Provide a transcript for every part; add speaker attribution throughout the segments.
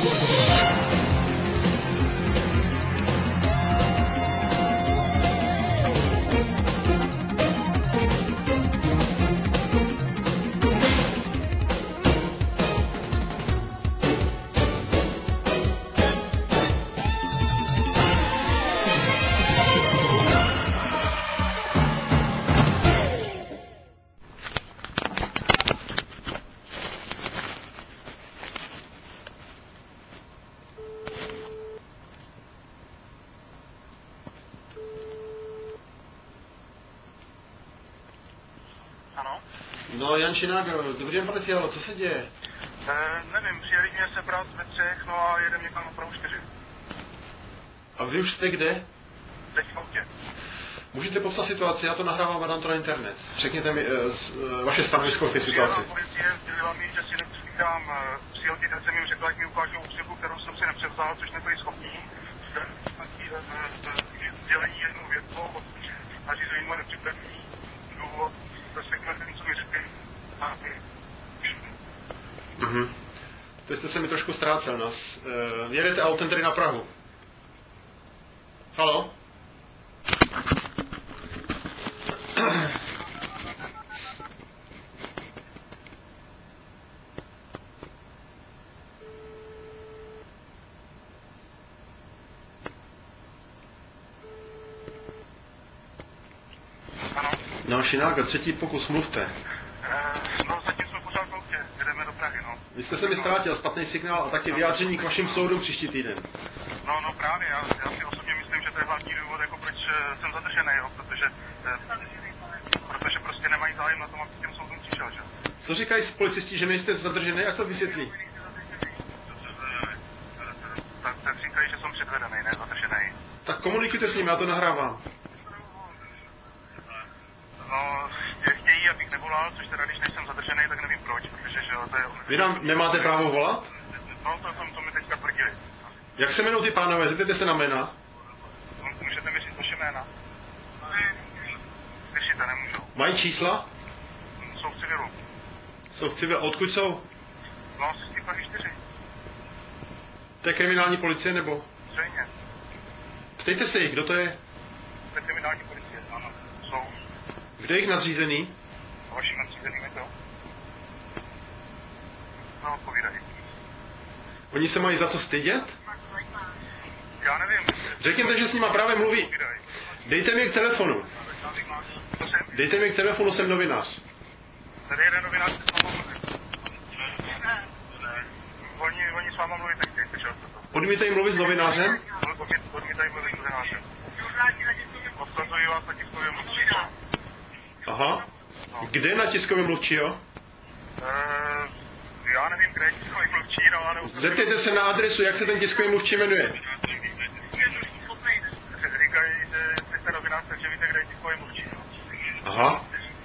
Speaker 1: Ano?
Speaker 2: No, Jan Šinák, dobrý den, pane Fialo, co se děje?
Speaker 1: Nevím, přijeli mě sebrat ve 3, no a jedem někam na Prahu 4.
Speaker 2: A vy už jste kde?
Speaker 1: Teď v autě.
Speaker 2: Můžete popsat situaci, já to nahrávám a dám to na internet. Řekněte mi vaše stanovisko k té situaci.
Speaker 1: Policie sdělila mi, že si nepředvídám přijel jsem jim řekla, jak mi ukážou ústřiku, kterou jsem si nepřevzal, což nebyli schopní. Sdělení jednou věcou, nařízení moje nepřipravený důvod, řekl jsem, co mi řekli.
Speaker 2: To jste se mi trošku ztrácel, nás. Jedete autem tedy na Prahu. Haló? No, Šinák, třetí pokus, mluvte.
Speaker 1: No, zatím jsme pořád v autě, jdeme do Prahy, no.
Speaker 2: Vy jste se mi ztrátil, špatný signál a taky vyjádření k vašim soudům příští týden.
Speaker 1: No právě, já si osobně myslím, že to je hlavní důvod, jako proč jsem zadržený, jo, protože prostě nemají zájem na tom, aby těm soudům přišel, že?
Speaker 2: Co říkají policisti, že nejste zadržený, jak to vysvětlí?
Speaker 1: Tak říkají, že jsem předvedený, ne zadržený.
Speaker 2: Tak komunikujte s ním, já to nahrávám.
Speaker 1: No, chtějí, abych nevolal, což teda, když nejsem zadržený, tak nevím proč, protože, že to je...
Speaker 2: Vy nám nemáte právo volat?
Speaker 1: No, to mi teďka tvrdili.
Speaker 2: Jak se jmenou ty pánové, zeptejte se na jména.
Speaker 1: Můžete mi říct vaše jména? Slyšíte, nemůžou.
Speaker 2: Mají čísla?
Speaker 1: Jsou v civilu.
Speaker 2: Jsou v civilu, odkud jsou?
Speaker 1: No, z té Prahy 4.
Speaker 2: To je kriminální policie, nebo?
Speaker 1: Zřejmě.
Speaker 2: Ptejte se jich, kdo to je?
Speaker 1: To je kriminální policie, ano. Jsou.
Speaker 2: Kdo je jich nadřízený?
Speaker 1: A vaším nadřízeným je to? No, odpovídají.
Speaker 2: Oni se mají za co stydět?
Speaker 1: Já nevím.
Speaker 2: Řekněte, že s nima právě mluví. Dejte mi k telefonu. Dejte mi k telefonu, jsem novinář.
Speaker 1: Tady jeden novinář s váma mluví. Oni s váma mluví taky, slyšel jste to.
Speaker 2: Odmítají mluvit s novinářem?
Speaker 1: Odmítají mluvit s novinářem. Odkazují vás na tiskově mluvčího.
Speaker 2: Aha. Kde na tiskově mluvčího?
Speaker 1: Já nevím, kde je tiskový mluvčí, no, ale...
Speaker 2: Zeptejte se na adresu, jak se ten tiskový mluvčí jmenuje.
Speaker 1: Říkají, že jste novinář, takže víte, kde je tiskový mluvčí.
Speaker 2: Aha.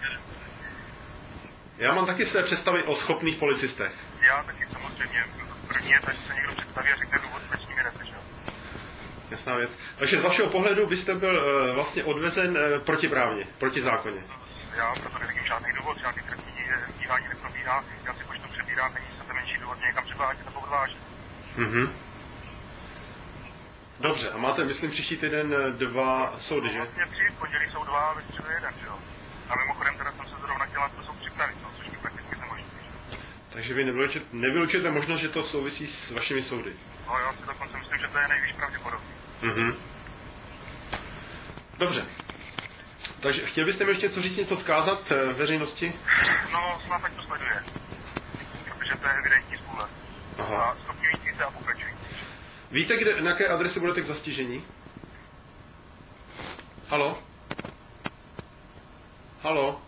Speaker 2: Já mám taky své představy o schopných policistech.
Speaker 1: Já taky samozřejmě. První je to, že se někdo představí a řekne důvod, proč s nimi jdete, že jo?
Speaker 2: Jasná věc. Takže z vašeho pohledu byste byl vlastně odvezen protiprávně, protizákonně.
Speaker 1: Já proto nevidím žádný důvod, žádný trestní stíhání neprobíhá. Já si počtu přebírám, není se menší důvod mě někam předvádět nebo odvážet.
Speaker 2: Dobře, a máte, myslím, příští týden 2 soudy, že?
Speaker 1: Vlastně 3, v pondělí jsou 2 a ve středu 1, že jo? A mimochodem teda jsem se zrovna chtěla to jsou připravit, no, což mi prakticky nemožný.
Speaker 2: Takže vy nevylučujete možnost, že to souvisí s vašimi soudy?
Speaker 1: No já si dokonce myslím, že to je nejvíc pravděpodobný.
Speaker 2: Dobře. Takže chtěl byste mi ještě něco vzkázat veřejnosti?
Speaker 1: No, snad tak to sleduje. Protože to je evidentní spůle.
Speaker 2: Aha.
Speaker 1: A stopňující se a pokračující.
Speaker 2: Víte, na jaké adrese budete k zastižení? Haló? Haló?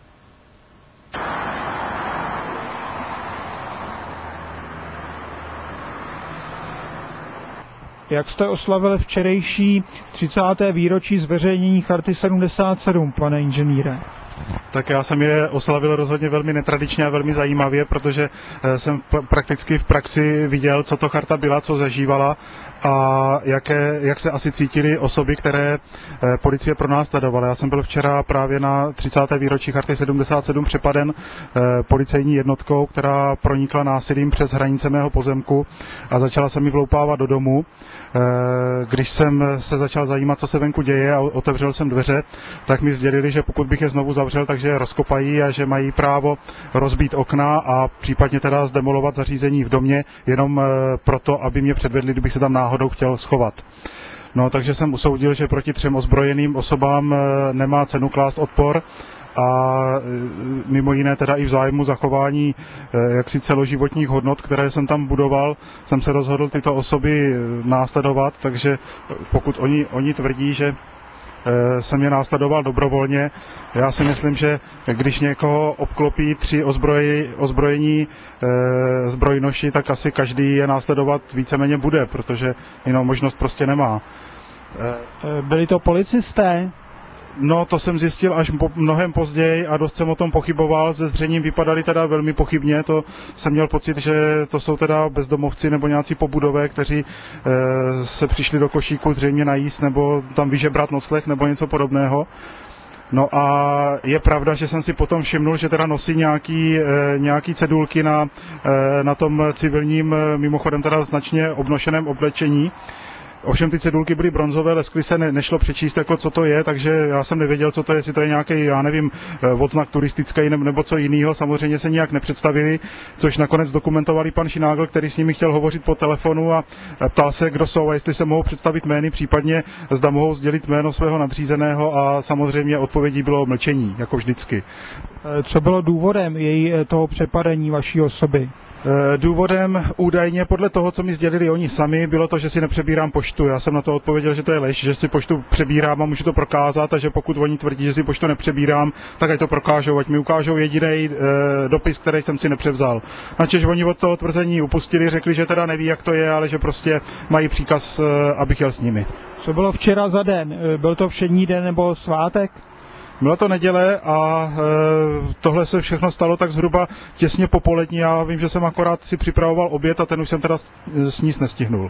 Speaker 3: Jak jste oslavili včerejší 30. výročí zveřejnění Charty 77, pane inženýre? Tak já jsem je oslavil rozhodně velmi netradičně a velmi zajímavě, protože jsem prakticky v praxi viděl, co to charta byla, co zažívala a jak se asi cítily osoby, které policie pro nás sledovala. Já jsem byl včera právě na 30. výročí charty 77 přepaden policejní jednotkou, která pronikla násilím přes hranice mého pozemku a začala se mi vloupávat do domu. Když jsem se začal zajímat, co se venku děje a otevřel jsem dveře, tak mi sdělili, že pokud bych je znovu zavřel, takže je rozkopají a že mají právo rozbít okna a případně teda zdemolovat zařízení v domě jenom proto, aby mě předvedli, kdybych se tam náhodou chtěl schovat. No, takže jsem usoudil, že proti 3 ozbrojeným osobám nemá cenu klást odpor a mimo jiné teda i v zájmu zachování jaksi celoživotních hodnot, které jsem tam budoval, jsem se rozhodl tyto osoby následovat, takže pokud oni tvrdí, že jsem je následoval dobrovolně. Já si myslím, že když někoho obklopí 3 ozbrojení zbrojnoši, tak asi každý je následovat víceméně bude, protože jinou možnost prostě nemá.
Speaker 4: Byli to policisté?
Speaker 3: No, to jsem zjistil až mnohem později a dost jsem o tom pochyboval. Ze zřením vypadali teda velmi pochybně. To jsem měl pocit, že to jsou teda bezdomovci nebo nějací pobudové, kteří se přišli do košíku zřejmě najíst nebo tam vyžebrat nocleh nebo něco podobného. No a je pravda, že jsem si potom všimnul, že teda nosí nějaký cedulky na tom civilním, mimochodem teda značně obnošeném oblečení. Ovšem ty cedulky byly bronzové, leskly se, nešlo přečíst, jako co to je, takže já jsem nevěděl, co to je, jestli to je nějaký, já nevím, odznak turistický nebo co jiného. Samozřejmě se nijak nepředstavili, což nakonec dokumentovali pan Šinágl, který s nimi chtěl hovořit po telefonu a ptal se, kdo jsou a jestli se mohou představit jmény, případně zda mohou sdělit jméno svého nadřízeného a samozřejmě odpovědí bylo mlčení, jako vždycky.
Speaker 4: Co bylo důvodem toho přepadení vaší osoby?
Speaker 3: Důvodem údajně podle toho, co mi sdělili oni sami, bylo to, že si nepřebírám poštu. Já jsem na to odpověděl, že to je lež, že si poštu přebírám a můžu to prokázat a že pokud oni tvrdí, že si poštu nepřebírám, tak ať to prokážou, ať mi ukážou jediný dopis, který jsem si nepřevzal. Načež oni od toho tvrzení upustili, řekli, že teda neví, jak to je, ale že prostě mají příkaz, abych jel s nimi.
Speaker 4: Co bylo včera za den? Byl to všední den nebo svátek?
Speaker 3: Byla to neděle a tohle se všechno stalo tak zhruba těsně po polední. Já vím, že jsem akorát si připravoval oběd a ten už jsem teda sníst nestihnul.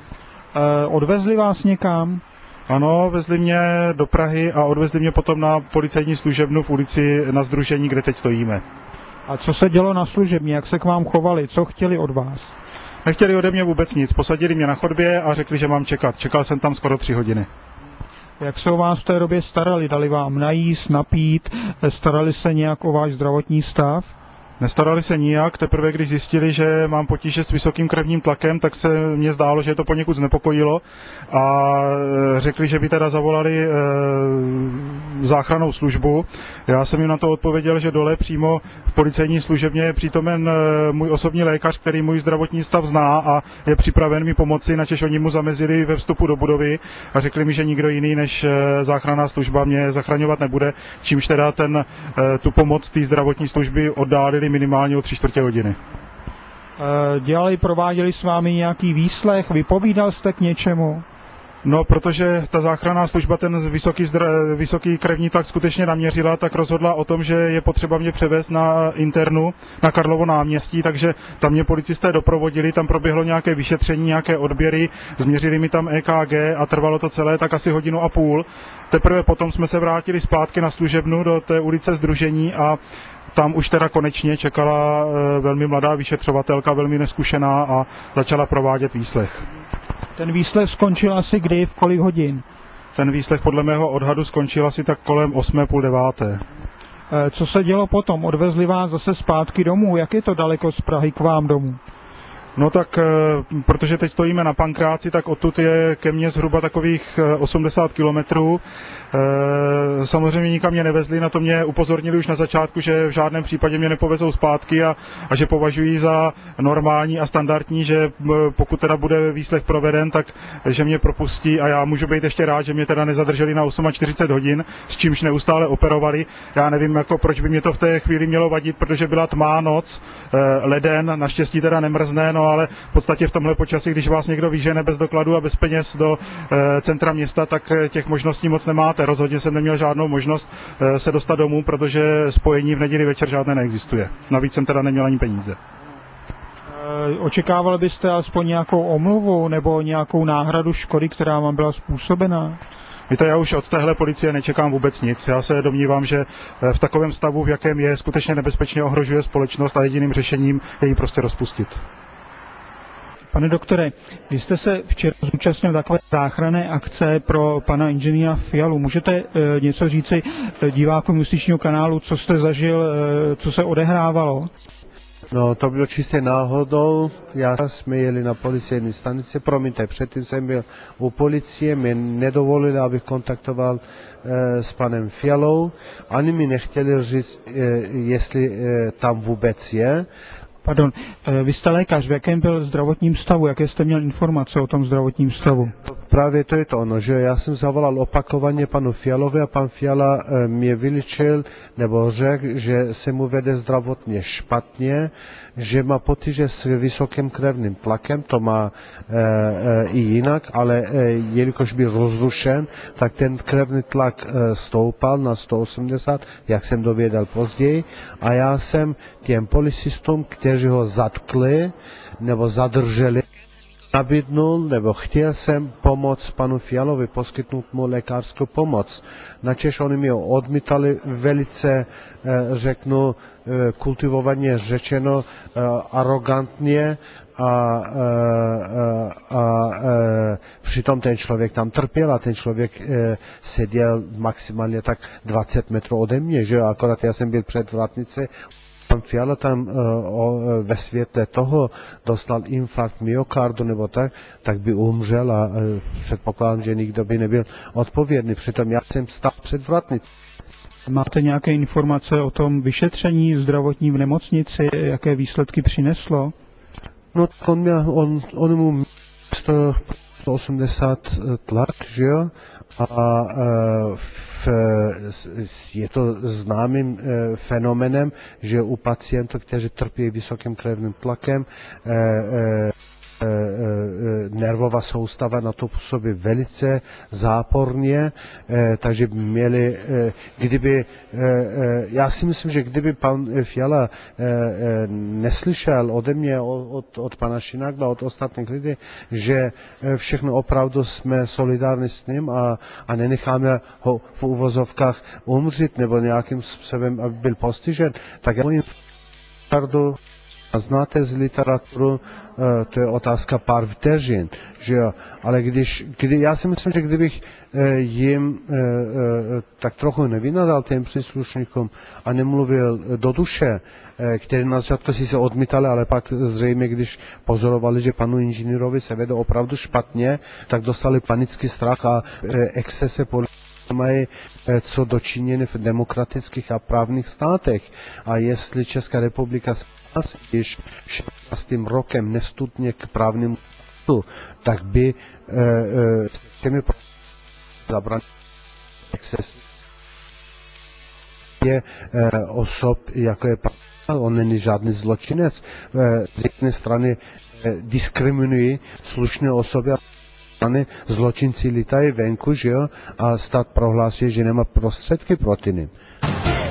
Speaker 4: Odvezli vás někam?
Speaker 3: Ano, vezli mě do Prahy a odvezli mě potom na policejní služebnu v ulici na Sdružení, kde teď stojíme.
Speaker 4: A co se dělo na služebně? Jak se k vám chovali? Co chtěli od vás?
Speaker 3: Nechtěli ode mě vůbec nic. Posadili mě na chodbě a řekli, že mám čekat. Čekal jsem tam skoro 3 hodiny.
Speaker 4: Jak se o vás v té době starali? Dali vám najíst, napít? Starali se nějak o váš zdravotní stav?
Speaker 3: Nestarali se nijak, teprve když zjistili, že mám potíže s vysokým krevním tlakem, tak se mně zdálo, že je to poněkud znepokojilo a řekli, že by teda zavolali záchrannou službu. Já jsem jim na to odpověděl, že dole přímo v policejní služebně je přítomen můj osobní lékař, který můj zdravotní stav zná a je připraven mi pomoci, načež oni mu zamezili ve vstupu do budovy a řekli mi, že nikdo jiný než záchranná služba mě zachraňovat nebude, čímž teda tu pomoc té zdravotní služby oddálili minimálně o 3/4 hodiny.
Speaker 4: Prováděli s vámi nějaký výslech? Vypovídal jste k něčemu?
Speaker 3: No, protože ta záchranná služba ten vysoký krevní tlak skutečně naměřila, tak rozhodla o tom, že je potřeba mě převést na internu na Karlovo náměstí, takže tam mě policisté doprovodili, tam proběhlo nějaké vyšetření, nějaké odběry, změřili mi tam EKG a trvalo to celé tak asi 1,5 hodiny. Teprve potom jsme se vrátili zpátky na služebnu do té ulice Sdružení a tam už teda konečně čekala velmi mladá vyšetřovatelka, velmi neskušená a začala provádět výslech.
Speaker 4: Ten výslech skončil asi kdy, v kolik hodin?
Speaker 3: Ten výslech podle mého odhadu skončil asi tak kolem 8, půl 9.
Speaker 4: Co se dělo potom? Odvezli vás zase zpátky domů? Jak je to daleko z Prahy k vám domů?
Speaker 3: No tak, protože teď stojíme na Pankráci, tak odtud je ke mně zhruba takových 80 kilometrů. Samozřejmě nikam mě nevezli, na to mě upozornili už na začátku, že v žádném případě mě nepovezou zpátky a že považují za normální a standardní, že pokud teda bude výslech proveden, tak že mě propustí a já můžu být ještě rád, že mě teda nezadrželi na 48 hodin, s čímž neustále operovali. Já nevím, jako proč by mě to v té chvíli mělo vadit, protože byla tmá noc, leden, naštěstí teda nemrzne, no no ale v podstatě v tomhle počasí, když vás někdo vyžene bez dokladu a bez peněz do centra města, tak těch možností moc nemáte. Rozhodně jsem neměl žádnou možnost se dostat domů, protože spojení v neděli večer žádné neexistuje. Navíc jsem teda neměl ani peníze.
Speaker 4: Očekávali byste alespoň nějakou omluvu nebo nějakou náhradu škody, která vám byla způsobena?
Speaker 3: Víte, já už od téhle policie nečekám vůbec nic. Já se domnívám, že v takovém stavu, v jakém je, skutečně nebezpečně ohrožuje společnost a jediným řešením je ji prostě rozpustit.
Speaker 4: Pane doktore, vy jste se včera zúčastnil takové záchranné akce pro pana inženýra Fialu. Můžete něco říci divákům Justičního kanálu, co jste zažil, co se odehrávalo?
Speaker 5: No, to bylo čistě náhodou. Jsme jeli na policejní stanici, promiňte, předtím jsem byl u policie, mě nedovolili, abych kontaktoval s panem Fialou. Ani mi nechtěli říct, jestli tam vůbec je.
Speaker 4: Pardon, vy jste lékař, v jakém byl zdravotním stavu, jaké jste měl informace o tom zdravotním stavu?
Speaker 5: Právě to je to ono, že já jsem zavolal opakovaně panu Fialovi a pan Fiala mě vyličil nebo řekl, že se mu vede zdravotně špatně, že má potíže s vysokým krevným tlakem, to má i jinak, ale jelikož byl rozrušen, tak ten krevný tlak stoupal na 180, jak jsem dověděl později, a já jsem těm policistům, kteří ho zatkli nebo zadrželi, nabídnul, nebo chtěl jsem pomoct panu Fialovi, poskytnout mu lékařskou pomoc. Načež oni mi odmítali velice, řeknu, kultivovaně řečeno, arrogantně a přitom ten člověk tam trpěl a ten člověk seděl maximálně tak 20 metrů ode mě, že akorát já jsem byl před vratnici. Pan Fiala tam ve světle toho dostal infarkt myokardu nebo tak by umřel a předpokládám, že nikdo by nebyl odpovědný. Přitom já jsem stál před vratnicí.
Speaker 4: Máte nějaké informace o tom vyšetření zdravotní v nemocnici, jaké výsledky přineslo?
Speaker 5: No, on mu 180 tlak, že jo? A je to známým fenomenem, že u pacientů, kteří trpí vysokým krevným tlakem, nervová soustava na to působí velice záporně, takže by měli, já si myslím, že kdyby pan Fiala neslyšel ode mě, od pana Šinagla, od ostatních lidí, že všechno opravdu jsme solidární s ním a nenecháme ho v uvozovkách umřít nebo nějakým způsobem, aby byl postižen, tak já mluvím a znáte z literaturu, to je otázka pár vteřin, že jo, ale já si myslím, že kdybych jim tak trochu nevynadal těm příslušníkům a nemluvil do duše, který na začátku si se odmítali, ale pak zřejmě, když pozorovali, že panu inženýrovi se vede opravdu špatně, tak dostali panický strach a excese mají co dočiněné v demokratických a právních státech. A jestli Česká republika již 16. rokem nestupně k právnímu státu, tak by těmi zabránit exces je osob, jako je on není žádný zločinec. Z jedné strany diskriminují slušné osoby a zločinci lítají venku, že jo, a stát prohlásí, že nemá prostředky proti nim.